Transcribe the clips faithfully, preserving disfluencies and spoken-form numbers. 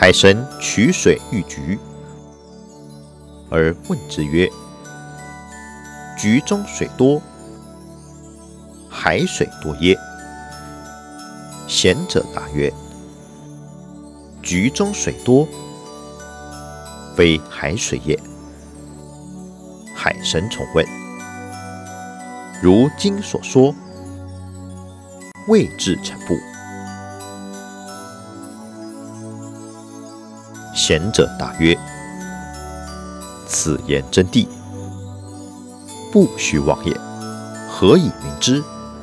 海神取水喻橘，而问之曰：“橘中水多，海水多耶？”贤者答曰：“橘中水多，非海水也。”海神重问：“如今所说，未至臣不？”贤者答曰：“此言真谛，不虚妄也。何以明之？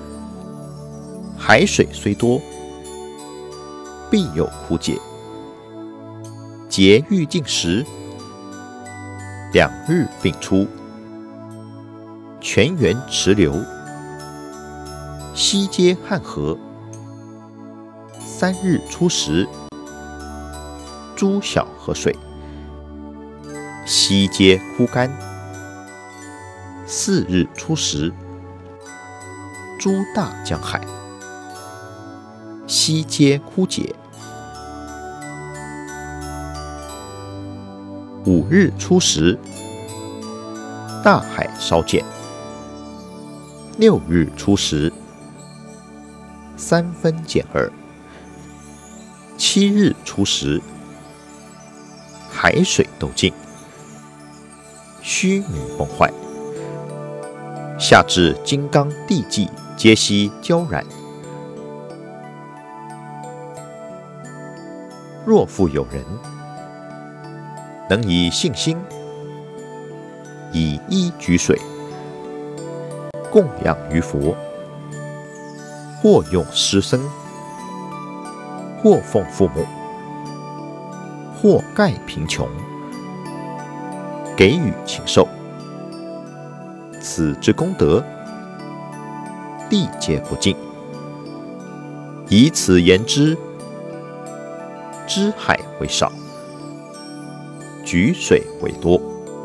海水虽多，必有枯竭。桀欲尽时，两日并出。泉源池流，溪皆汉河。三日出时，诸小河水，溪皆枯干。四日出时，诸大江海，溪皆枯竭。五日出时，大海稍减。六日出时，三分减二。七日出时，海水都尽，虚弥崩坏。下至金刚地际，皆悉焦然。若复有人能以信心，以一举水，供养于佛，或用施僧，或奉父母，或盖贫穷，给予禽兽，此之功德，地皆不尽。以此言之，知海为少，举水为多。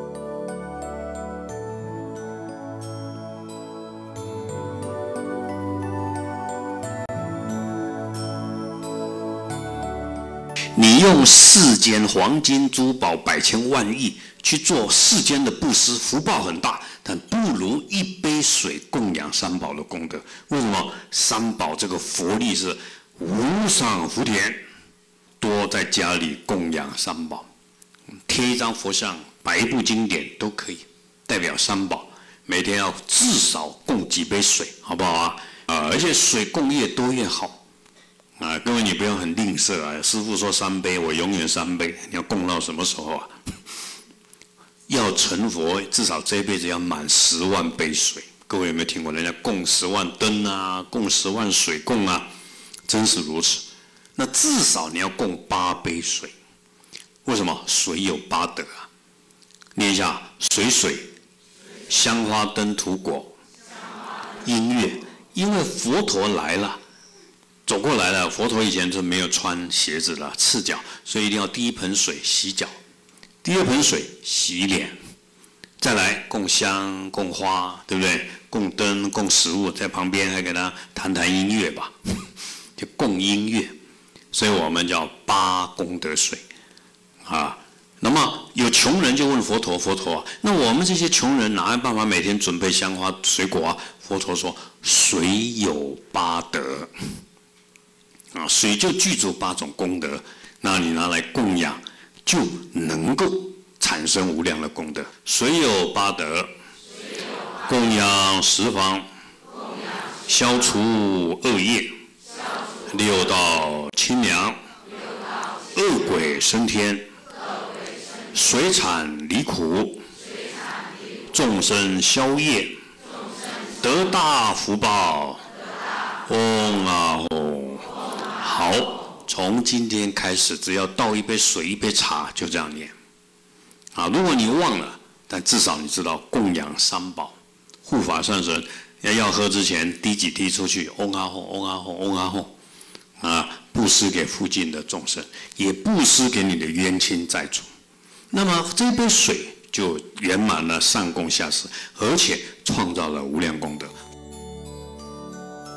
你用世间黄金珠宝百千万亿去做世间的布施，福报很大，但不如一杯水供养三宝的功德。为什么？三宝这个佛力是无上福田，多在家里供养三宝，贴一张佛像，摆一部经典都可以，代表三宝。每天要至少供几杯水，好不好啊？啊，而且水供越多越好。啊，各位你不要很吝啬啊！师父说三杯，我永远三杯，你要供到什么时候啊？要成佛，至少这一辈子要满十万杯水。各位有没有听过人家供十万灯啊，供十万水供啊？真是如此。那至少你要供八杯水，为什么？水有八德啊！念一下：水水、香花灯土果、音乐。因为佛陀来了。走过来了，佛陀以前是没有穿鞋子的，赤脚，所以一定要第一盆水洗脚，第二盆水洗脸，再来供香、供花，对不对？供灯、供食物，在旁边还给他弹弹音乐吧，就供音乐，所以我们叫八功德水啊。那么有穷人就问佛陀：佛陀啊，那我们这些穷人哪有办法每天准备香花水果啊？佛陀说：水有八德。啊，水就具足八种功德，那你拿来供养，就能够产生无量的功德。水有八德，供养十方，消除恶业，六道清凉，恶鬼升天，水产离苦，众生消业，得大福报。嗡啊吽。好，从今天开始，只要倒一杯水、一杯茶，就这样念。啊，如果你忘了，但至少你知道供养三宝，护法上神要要喝之前滴几滴出去，嗡啊吽，嗡啊吽，嗡啊吽，啊，布施给附近的众生，也布施给你的冤亲债主。那么这杯水就圆满了上供下施，而且创造了无量功德。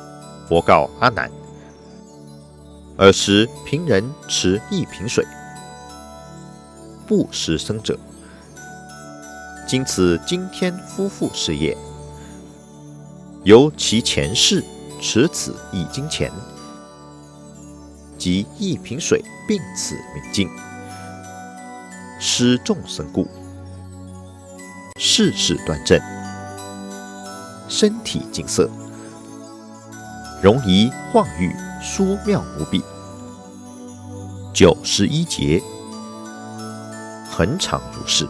佛告阿难：尔时贫人持一瓶水， 布施僧者。今此今天夫妇事业，由其前世持此一金钱，及一瓶水，并此明镜，施众生故，事事端正，身体净色，容仪晃玉，殊妙无比。九十一劫，恒常如是。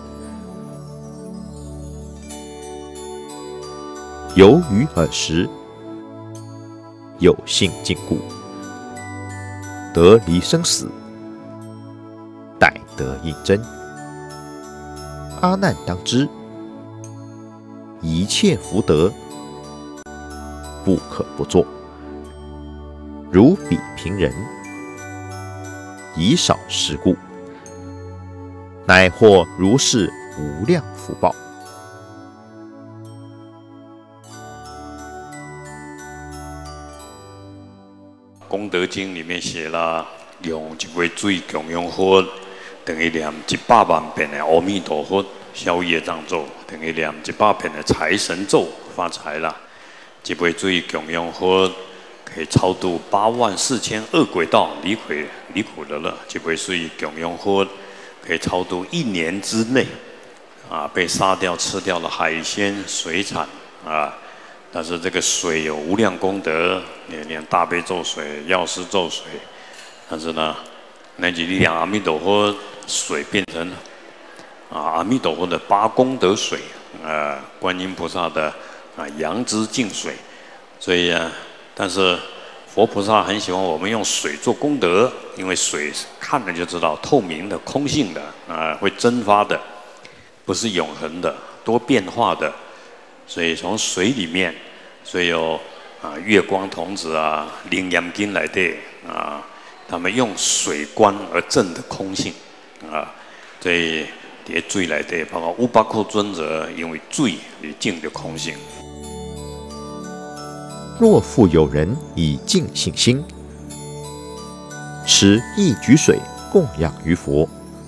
由于尔时，有幸禁锢，得离生死，逮得应真。阿难当知，一切福德，不可不作。如彼贫人，以少施故，乃获如是无量福报。 功德经里面写了，用一杯水供养佛，等于念一百万遍的阿弥陀佛消业障咒，等于念一百遍的财神咒发财了。一杯水供养佛，可以超度八万四千恶鬼道离苦离苦的乐。一杯水供养佛，可以超度一年之内啊被杀掉吃掉的海鲜水产啊。但是这个水有无量功德，你念大悲咒水、药师咒水，但是呢，那几力量阿弥陀佛水变成啊阿弥陀佛的八功德水，啊观音菩萨的啊阳之净水，所以啊，但是佛菩萨很喜欢我们用水做功德，因为水看了就知道透明的、空性的啊，会蒸发的，不是永恒的、多变化的。所以从水里面，所以有啊月光童子啊、灵验经来的啊，他们用水观而证的空性啊，所以在水来的，包括五百库尊者，因为水而证的空性。 若复有人以净信心，持一举水供养于佛，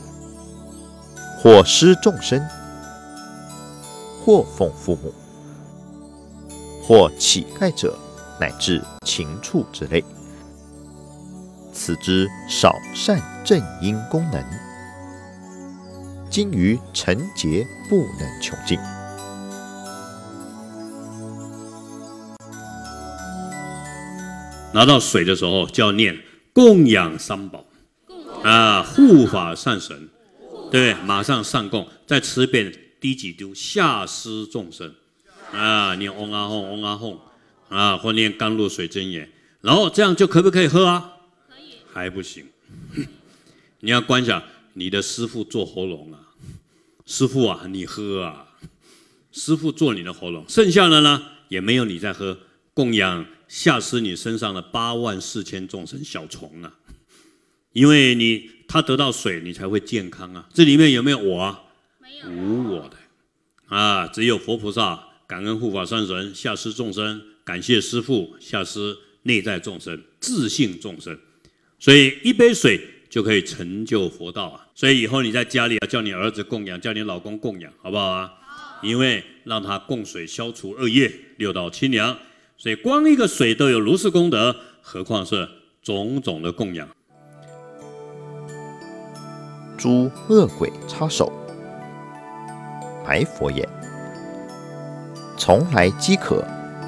或施众生，或奉父母，或乞丐者，乃至禽畜之类，此之少善正因功能，今于成劫不能穷尽。 拿到水的时候，就要念供养三宝啊，护法善神，对，马上上供，再吃一遍滴几丢，下施众生。啊，念嗡阿吽，嗡阿吽，啊，或念甘露水真言，然后这样就可不可以喝啊？可以，还不行。你要观想你的师父做喉咙啊，师父啊，你喝啊，师父做你的喉咙，剩下的呢也没有你在喝，供养下施你身上的八万四千众生小虫啊，因为你他得到水，你才会健康啊。这里面有没有我啊？没有，无我的啊，只有佛菩萨。感恩护法善神，下施众生；感谢师父，下施内在众生，自性众生。所以一杯水就可以成就佛道啊！所以以后你在家里要叫你儿子供养，叫你老公供养，好不好啊？好。因为让他供水消除恶业，六道清凉。所以光一个水都有如是功德，何况是种种的供养。 诸恶鬼插手，白佛言：从来饥渴，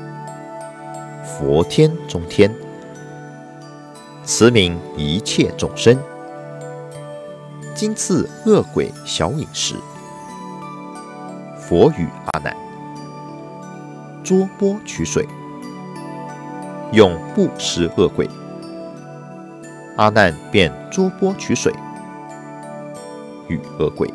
佛天中天，慈悯一切众生。今次恶鬼小饮食，佛语阿难：捉钵取水，用布施恶鬼。阿难便捉钵取水，与恶鬼。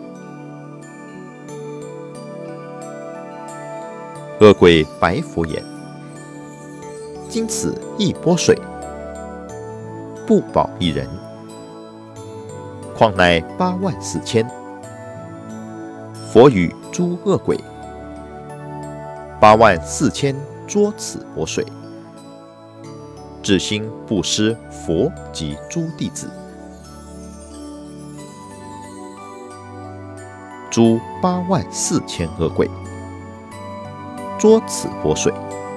恶鬼白佛言：今此一钵水，不饱一人，况乃八万四千。佛语诸恶鬼：八万四千捉此钵水，至心布施佛及诸弟子。 诸八万四千恶鬼，捉此活水，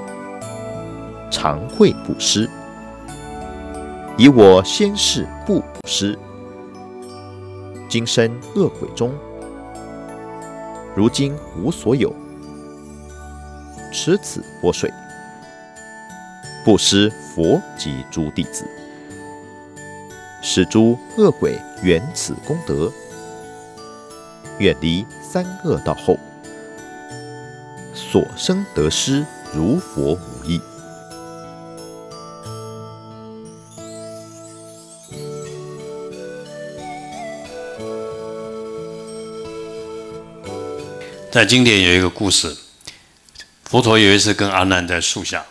常会布施。以我先世不布施，今生恶鬼中，如今无所有，持此活水，布施佛及诸弟子，使诸恶鬼圆此功德，远离三恶道后，所生得失如佛无异。 在经典有一个故事，佛陀有一次跟阿难在树下，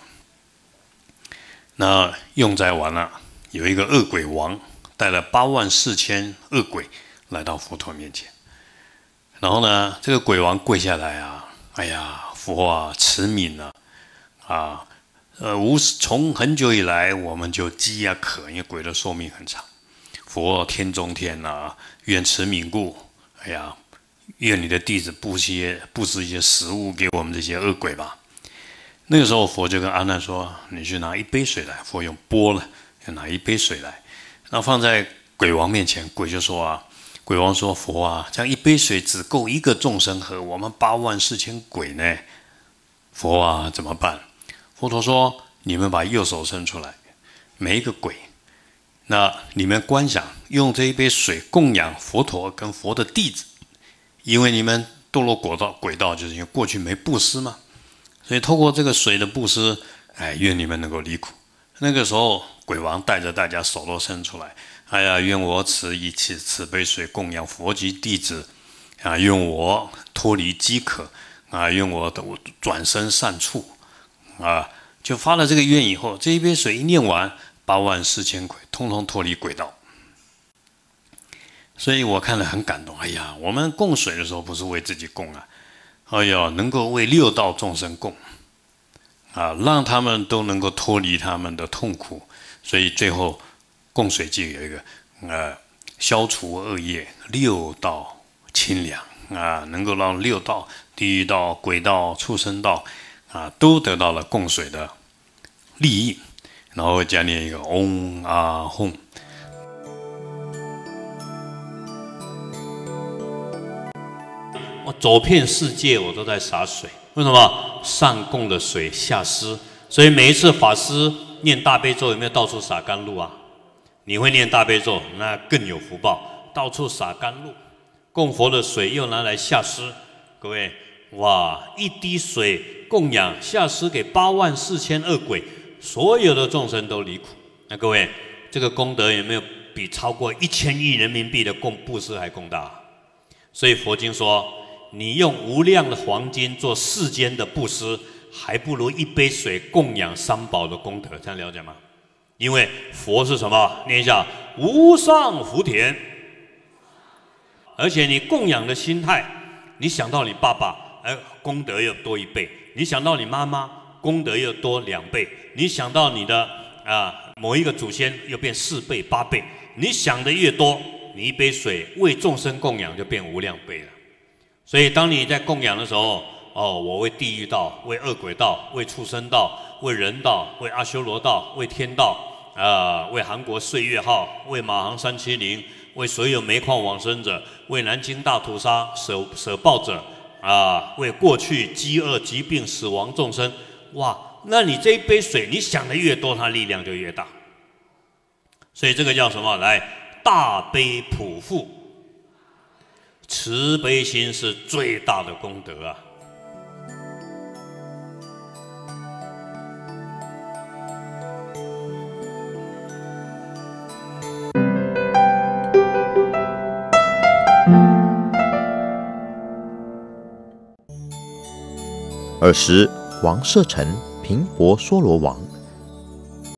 那用斋完了，有一个恶鬼王带了八万四千恶鬼来到佛陀面前，然后呢，这个鬼王跪下来啊，哎呀，佛啊，慈悯啊，啊，呃，无从很久以来我们就饥啊渴，因为鬼的寿命很长，佛天中天啊，愿慈悯故，哎呀。愿你的弟子布些布施一些食物给我们这些恶鬼吧。那个时候，佛就跟阿难说：“你去拿一杯水来。”佛用钵了，要拿一杯水来，然后放在鬼王面前。鬼就说：“啊，鬼王说，佛啊，这样一杯水只够一个众生喝，我们八万四千鬼呢？佛啊，怎么办？”佛陀说：“你们把右手伸出来，每一个鬼，那你们观想，用这一杯水供养佛陀跟佛的弟子。”因为你们堕落鬼道，鬼道就是因为过去没布施嘛，所以透过这个水的布施，哎，愿你们能够离苦。那个时候，鬼王带着大家手都伸出来，哎呀，愿我此以此此杯水供养佛及弟子，啊，愿我脱离饥渴，啊，愿我的转生善处，啊，就发了这个愿以后，这一杯水一念完，八万四千鬼通通脱离鬼道。所以我看了很感动。哎呀，我们供水的时候不是为自己供啊，哎呀，能够为六道众生供啊，让他们都能够脱离他们的痛苦。所以最后供水就有一个呃，消除恶业，六道清凉啊，能够让六道、地狱道、鬼道、畜生道啊，都得到了供水的利益。然后加念一个嗡啊吽。 我走遍世界，我都在洒水。为什么？上供的水下施，所以每一次法师念大悲咒，有没有到处洒甘露啊？你会念大悲咒，那更有福报，到处洒甘露。供佛的水又拿来下施，各位，哇，一滴水供养下施给八万四千恶鬼，所有的众生都离苦。那各位，这个功德有没有比超过一千亿人民币的供布施还功大？所以佛经说，你用无量的黄金做世间的布施，还不如一杯水供养三宝的功德。这样了解吗？因为佛是什么？念一下无上福田。而且你供养的心态，你想到你爸爸，哎，功德又多一倍；你想到你妈妈，功德又多两倍；你想到你的啊某一个祖先，又变四倍、八倍。你想的越多，你一杯水为众生供养就变无量倍了。所以，当你在供养的时候，哦，我为地狱道、为恶鬼道、为畜生道、为人道、为阿修罗道、为天道，啊、呃，为韩国岁月号、为马航三七零、为所有煤矿往生者、为南京大屠杀舍舍报者，啊、呃，为过去饥饿、疾病、死亡众生，哇，那你这一杯水，你想的越多，它力量就越大。所以这个叫什么？来，大悲普覆。慈悲心是最大的功德啊！ 尔时，王舍城频婆娑罗王